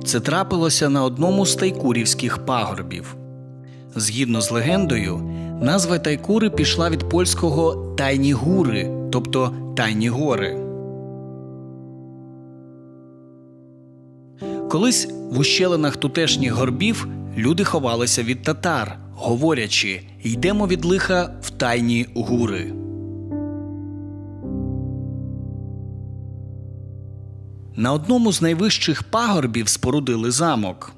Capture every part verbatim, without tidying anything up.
Це трапилося на одному з тайкурівських пагорбів. Згідно з легендою, назва Тайкури пішла від польського «тайні гури», тобто «тайні гори». Колись в ущелинах тутешніх горбів люди ховалися від татар, говорячи «йдемо від лиха в тайні гури». На одному з найвищих пагорбів спорудили замок.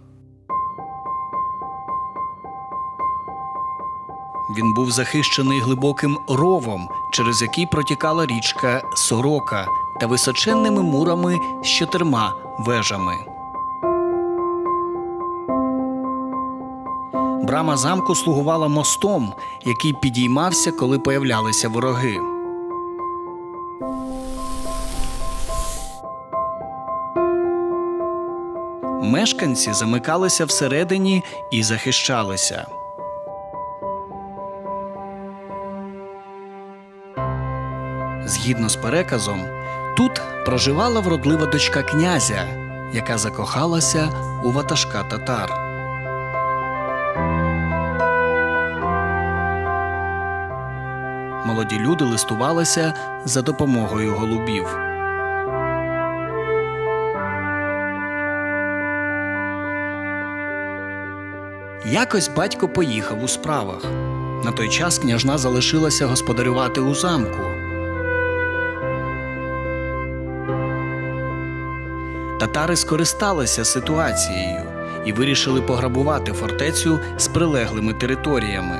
Він був захищений глибоким ровом, через який протікала річка Сорока, та височенними мурами з чотирма вежами. Брама замку слугувала мостом, який підіймався, коли появлялися вороги. Мешканці замикалися всередині і захищалися. Згідно з переказом, тут проживала вродлива дочка князя, яка закохалася у ватажка татар. Молоді люди листувалися за допомогою голубів. Якось батько поїхав у справах. На той час княжна залишилася господарювати у замку. Татари скористалися ситуацією і вирішили пограбувати фортецю з прилеглими територіями.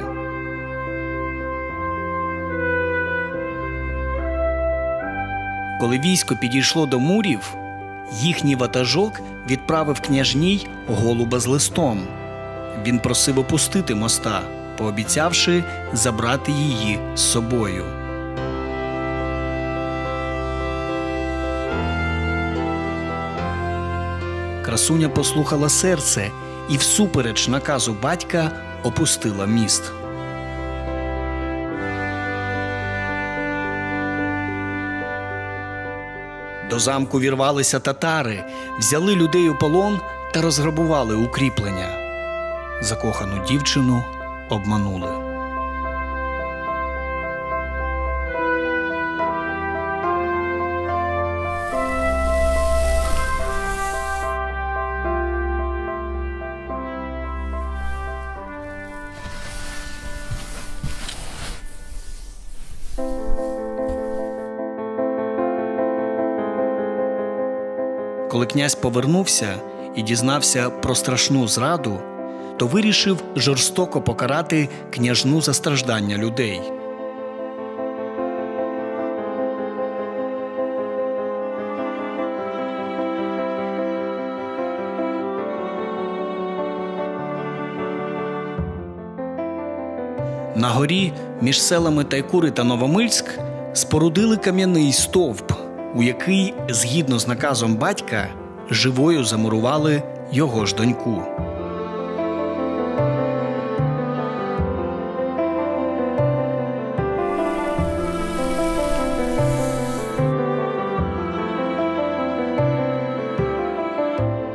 Коли військо підійшло до мурів, їхній ватажок відправив княжній голуба з листом. Він просив опустити моста, пообіцявши забрати її з собою. Красуня послухала серце і всупереч наказу батька опустила міст. До замку вірвалися татари, взяли людей у полон та розграбували укріплення. Закохану дівчину обманули. Коли князь повернувся і дізнався про страшну зраду, то вирішив жорстоко покарати княжну за страждання людей. На горі між селами Тайкури та Новомильськ спорудили кам'яний стовп, у який, згідно з наказом батька, живою замурували його ж доньку.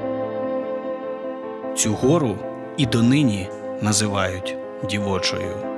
Цю гору і донині називають Дівочою.